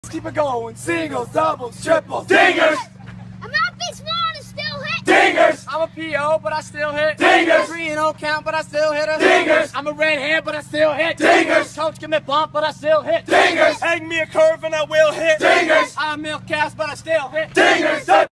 Keep it going. Singles, doubles, triples, Dingers! I'm not this small and still hit. Dingers! I'm a PO, but I still hit. Dingers! 3-0 count, but I still hit her. Dingers! I'm a redhead, but I still hit. Dingers! Coach give me bump, but I still hit. Dingers! Hang me a curve and I will hit. Dingers! I'm milk cast, but I still hit. Dingers!